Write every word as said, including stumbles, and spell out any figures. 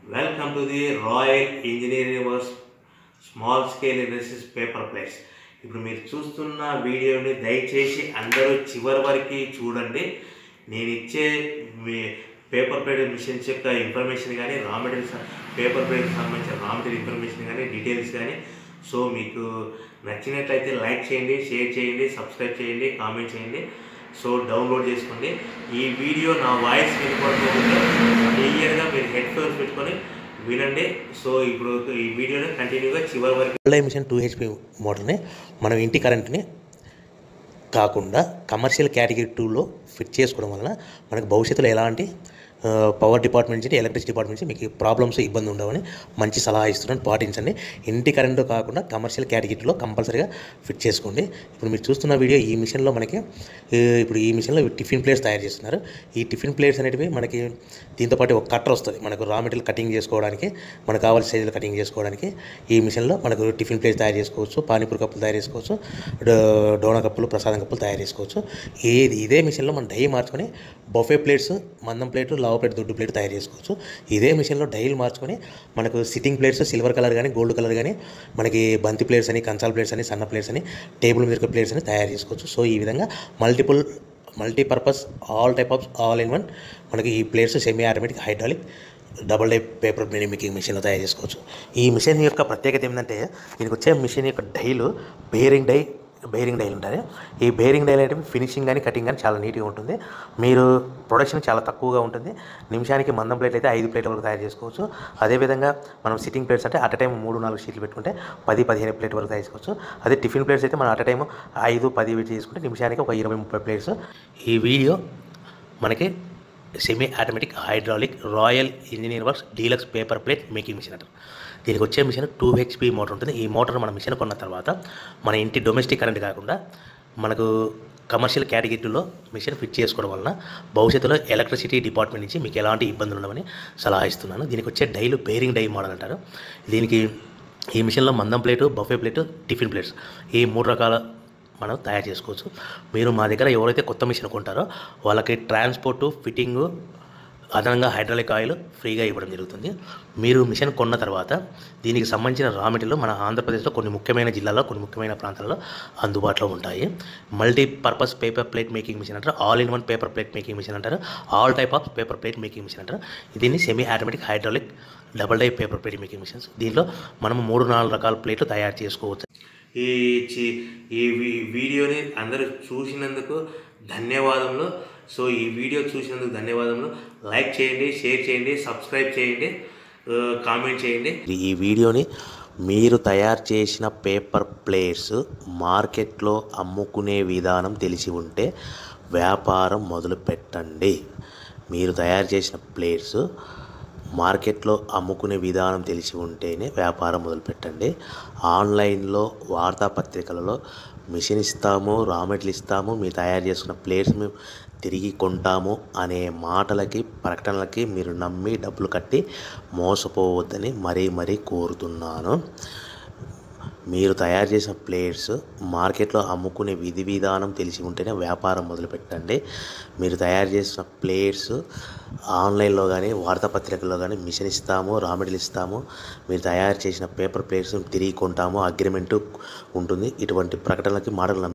Welcome to the Royal Engineering Works small scale industries paper plates. ఇప్పుడు మీరు చూస్తున్న వీడియోని దయచేసి అందరూ చివరి వరకు చూడండి. నేను ఇచ్చే మీ పేపర్ ప్లేట్ మిషన్స్ యొక్క ఇన్ఫర్మేషన్ కానీ రా మెటీరియల్స్ పేపర్ ప్లేట్కి సంబంధించిన రా మెటీరియల్ ఇన్ఫర్మేషన్ కానీ డీటెయిల్స్ కానీ సో మీకు నచ్చినట్లయితే లైక్ చేయండి, షేర్ చేయండి, సబ్స్క్రైబ్ చేయండి, కామెంట్ చేయండి. సో డౌన్లోడ్ చేసుకోండి. ఈ వీడియో నా వాయిస్ వినపడుతుంటే క్లియర్గా మీరు హెడ్ ఫోన్స్ పెట్టుకొని వినండి. సో ఇప్పుడు ఈ వీడియోని కంటిన్యూగా చివరి వరకు మిషన్ టూ హెచ్పి మోటార్ని మనం ఇంటి కరెంట్ని కాకుండా కమర్షియల్ కేటగిరీ టూలో ఫిట్ చేసుకోవడం వలన మనకు భవిష్యత్తులో ఎలాంటి పవర్ డిపార్ట్మెంట్ నుంచి ఎలక్ట్రిసిటీ డిపార్ట్మెంట్ నుంచి మీకు ప్రాబ్లమ్స్ ఇబ్బంది ఉండవని మంచి సలహా ఇస్తున్నాను, పాటించండి. ఇంటి కరెంటు కాకుండా కమర్షియల్ కేటగిరీలో కంపల్సరీగా ఫిట్ చేసుకోండి. ఇప్పుడు మీరు చూస్తున్న వీడియో ఈ మిషన్లో మనకి ఇప్పుడు ఈ మిషన్లో టిఫిన్ ప్లేట్స్ తయారు చేస్తున్నారు. ఈ టిఫిన్ ప్లేట్స్ అనేటివి మనకి దీంతోపాటు ఒక కట్టర్ వస్తుంది. మనకు రా మెటీరియల్ కటింగ్ చేసుకోవడానికి, మనకు కావాల్సిన సైజులు కటింగ్ చేసుకోవడానికి ఈ మిషన్లో మనకు టిఫిన్ ప్లేట్స్ తయారు చేసుకోవచ్చు, పానీపూరి కప్పులు తయారు చేసుకోవచ్చు, డోనా కప్పులు, ప్రసాదం కప్పులు తయారు చేసుకోవచ్చు. ఏది ఇదే మిషన్లో మనం డై మార్చుకొని బఫే ప్లేట్స్, మందం ప్లేట్, లావ్ ప్లేట్, దొడ్డు ప్లేట్ తయారు చేసుకోవచ్చు. ఇదే మిషన్లో డైల్ మార్చుకొని మనకు సిట్టింగ్ ప్లేట్స్ సిల్వర్ కలర్ కానీ గోల్డ్ కలర్ కానీ మనకి బంతి ప్లేట్స్ అని, కంచాల ప్లేట్స్ అని, సన్న ప్లేట్స్ అని, టేబుల్ మీద ప్లేట్స్ అని తయారు చేసుకోవచ్చు. సో ఈ విధంగా multiple multipurpose all type of all in one మనకి ఈ plates semi automatic hydraulic double die paper making మిషన్లో తయారు చేసుకోవచ్చు. ఈ మిషన్ యొక్క ప్రత్యేకత ఏంటంటే దీనికి వచ్చే మిషన్ యొక్క డైలు బేరింగ్ డై బేరింగ్ డైలు ఉంటాయి. ఈ బేరింగ్ డైలు అనేవి ఫినిషింగ్ కానీ కటింగ్ కానీ చాలా నీట్గా ఉంటుంది. మీరు ప్రొడక్షన్ చాలా తక్కువగా ఉంటుంది. నిమిషానికి మందం ప్లేట్ అయితే ఐదు ప్లేట్ వరకు తయారు చేసుకోవచ్చు. అదేవిధంగా మనం సిట్టింగ్ ప్లేట్స్ అంటే అట్ టైం మూడు నాలుగు షీట్లు పెట్టుకుంటే పది పదిహేను ప్లేట్ వరకు తయారు చేసుకోవచ్చు. అదే టిఫిన్ ప్లేట్స్ అయితే మనం అట్ టైం ఐదు పది చేసుకుంటే నిమిషానికి ఒక ఇరవై ముప్పై ప్లేట్స్. ఈ వీడియో మనకి semi automatic hydraulic Royal Engineer Works deluxe paper plate making machine అంటారు. దీనికి వచ్చే మిషన్ టూ హెచ్పి మోటార్ ఉంటుంది. ఈ మోటార్ మన మిషన్ కొన్న తర్వాత మన ఇంటి డొమెస్టిక్ కరెంట్ కాకుండా మనకు కమర్షియల్ కేటగిరీలో మిషన్ ఫిట్ చేసుకోవడం వలన భవిష్యత్తులో ఎలక్ట్రిసిటీ డిపార్ట్మెంట్ నుంచి మీకు ఎలాంటి ఇబ్బందులు ఉండవని సలహా ఇస్తున్నాను. దీనికి వచ్చే డైలు బేరింగ్ డై మోడల్ అంటారు. దీనికి ఈ మిషన్లో మందం plate, buffet plate, tiffin plates ఈ మూడు రకాల మనం తయారు చేసుకోవచ్చు. మీరు మా దగ్గర ఎవరైతే కొత్త మిషన్ కొంటారో వాళ్ళకి ట్రాన్స్పోర్టు, ఫిట్టింగు, అదనంగా హైడ్రాలిక్ ఆయిల్ ఫ్రీగా ఇవ్వడం జరుగుతుంది. మీరు మిషన్ కొన్న తర్వాత దీనికి సంబంధించిన రా మెటీరియల్ మన ఆంధ్రప్రదేశ్లో కొన్ని ముఖ్యమైన జిల్లాల్లో, కొన్ని ముఖ్యమైన ప్రాంతాల్లో అందుబాటులో ఉంటాయి. Multipurpose paper plate making machine అంటారు, all in one paper plate making machine అంటారు, all type of paper plate making machine అంటారు. దీన్ని semi automatic hydraulic double die paper plate making machines. దీనిలో మనం మూడు నాలుగు రకాల ప్లేట్లు తయారు చేసుకోవచ్చు. ఈ ఈ వీడియోని అందరూ చూసినందుకు ధన్యవాదములు. సో ఈ వీడియో చూసినందుకు ధన్యవాదములు. లైక్ చేయండి, షేర్ చేయండి, సబ్స్క్రైబ్ చేయండి, కామెంట్ చేయండి. ఈ వీడియోని మీరు తయారు చేసిన పేపర్ ప్లేట్స్ మార్కెట్లో అమ్ముకునే విధానం తెలిసి ఉంటే వ్యాపారం మొదలు పెట్టండి. మీరు తయారు చేసిన ప్లేట్స్ మార్కెట్లో అమ్ముకునే విధానం తెలిసి ఉంటేనే వ్యాపారం మొదలుపెట్టండి. ఆన్లైన్లో వార్తాపత్రికలలో మిషన్ ఇస్తాము, రా మెటీరియల్ ఇస్తాము, మీరు తయారు చేసుకున్న ప్లేట్స్ మేము తిరిగి కొంటాము అనే మాటలకి, ప్రకటనలకి మీరు నమ్మి డబ్బులు కట్టి మోసపోవద్దని మరీ మరీ కోరుతున్నాను. మీరు తయారు చేసిన ప్లేట్స్ మార్కెట్లో అమ్ముకునే విధి విధానం తెలిసి ఉంటేనే వ్యాపారం మొదలుపెట్టండి. మీరు తయారు చేసిన ప్లేట్స్ ఆన్లైన్లో కానీ వార్తాపత్రికల్లో కానీ మిషన్ ఇస్తాము, రా మెటీరియల్ ఇస్తాము, మీరు తయారు చేసిన పేపర్ ప్లేట్స్ తిరిగి కొంటాము, అగ్రిమెంటు ఉంటుంది, ఇటువంటి ప్రకటనలకి మాటలు